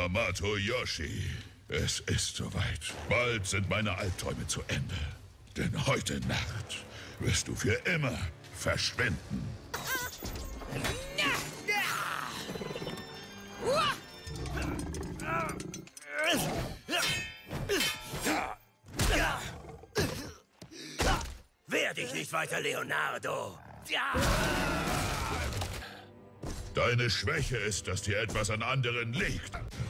Hamato Yoshi, es ist soweit. Bald sind meine Albträume zu Ende. Denn heute Nacht wirst du für immer verschwinden. Wehr dich nicht weiter, Leonardo! Deine Schwäche ist, dass dir etwas an anderen liegt.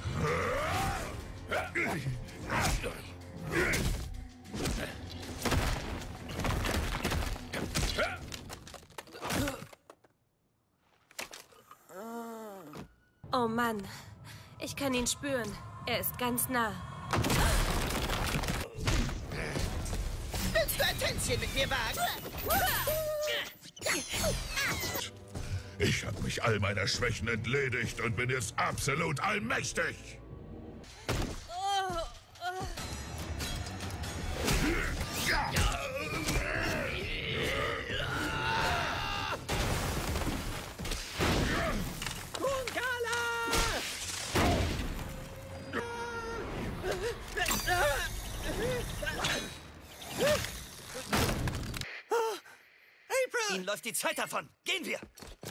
Oh Mann, ich kann ihn spüren. Er ist ganz nah. Willst du ein Tänzchen mit mir wagen? Ich habe mich all meiner Schwächen entledigt und bin jetzt absolut allmächtig. Ihnen läuft die Zeit davon. Gehen wir!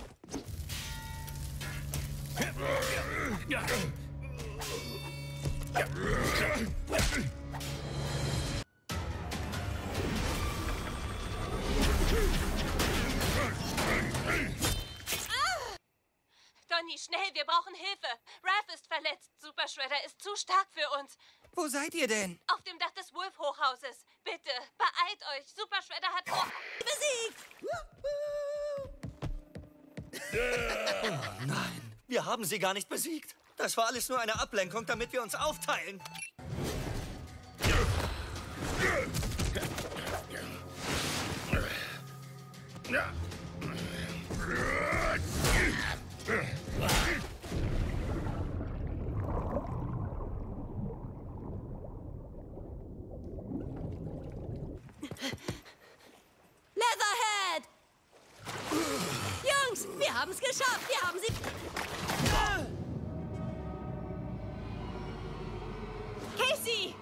Donny, schnell, wir brauchen Hilfe. Raph ist verletzt. Super Shredder ist zu stark für uns. Wo seid ihr denn? Auf dem Dach des Wolf-Hochhauses. Bitte, beeilt euch. Super Shredder hat besiegt. Oh nein, wir haben sie gar nicht besiegt. Das war alles nur eine Ablenkung, damit wir uns aufteilen. Leatherhead! Jungs, wir haben es geschafft. Wir haben sie... Casey!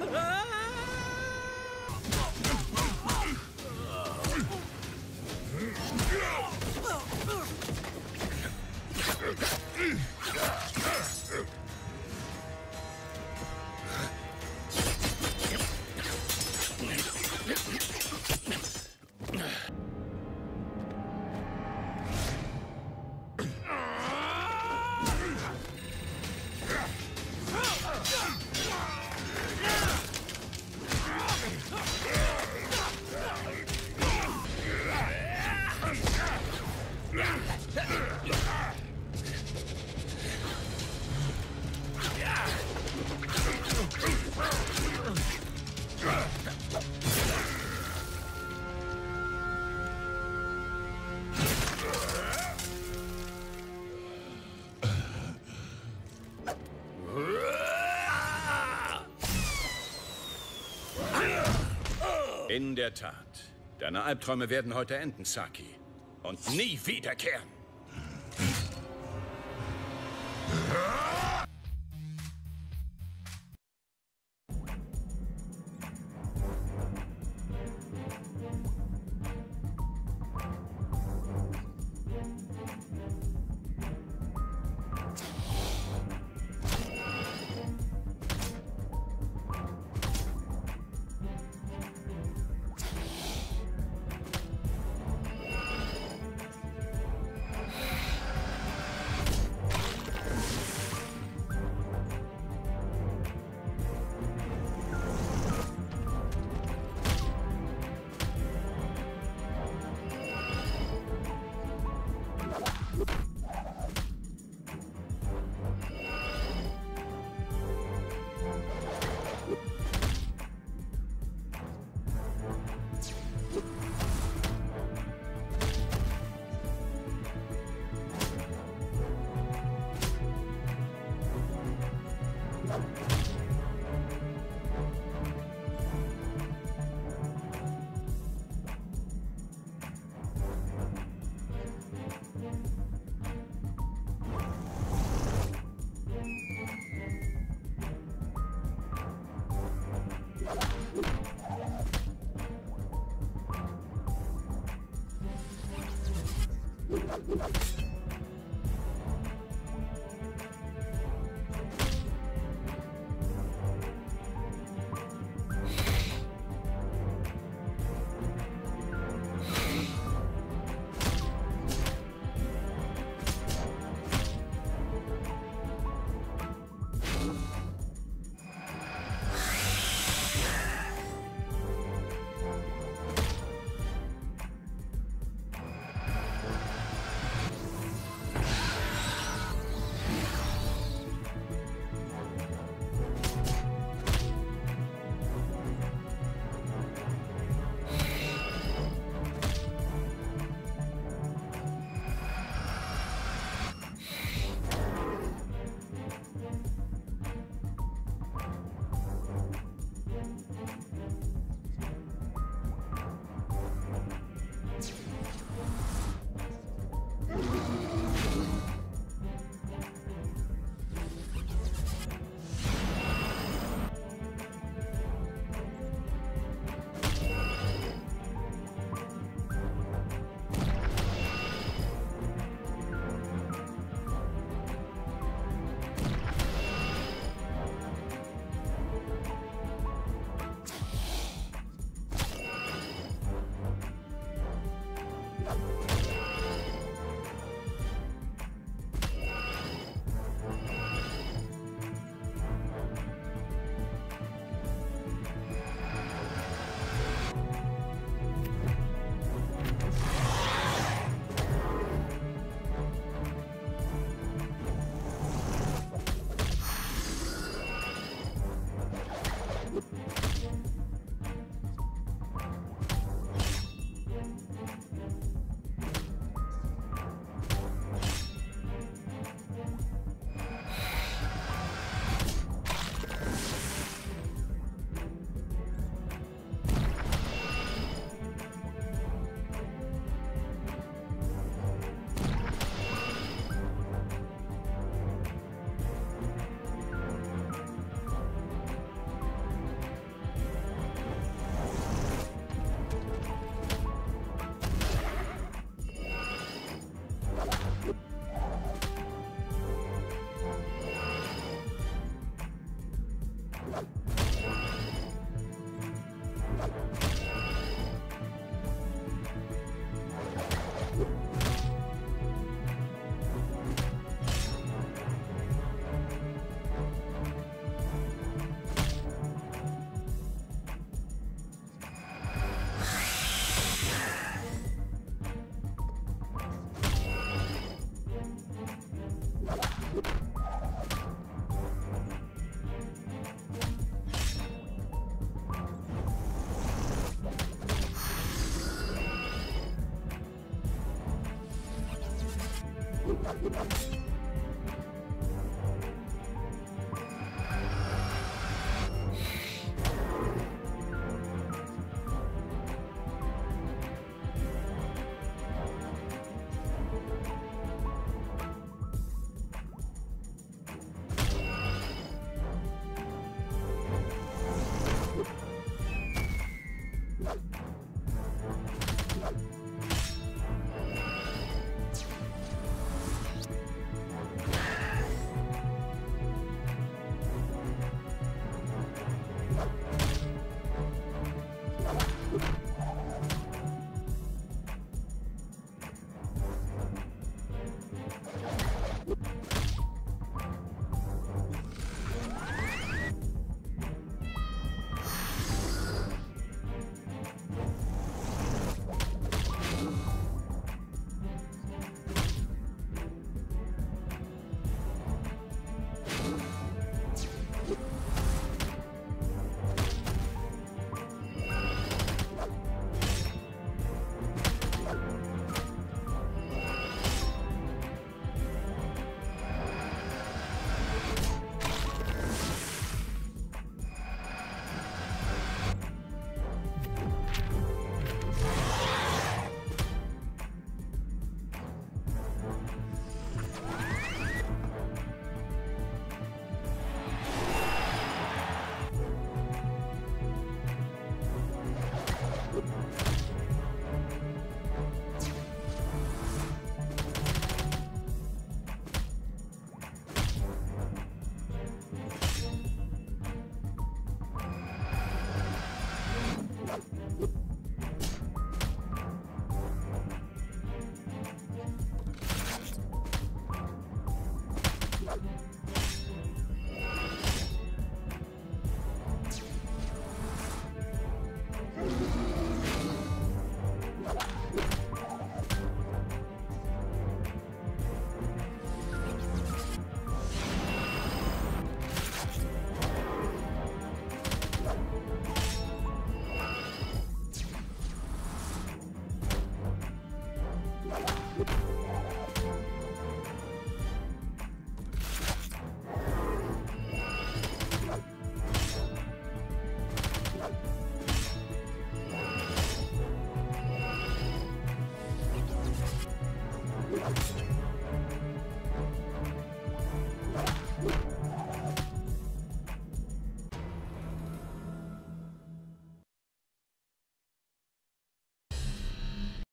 In der Tat. Deine Albträume werden heute enden, Saki. Und nie wiederkehren.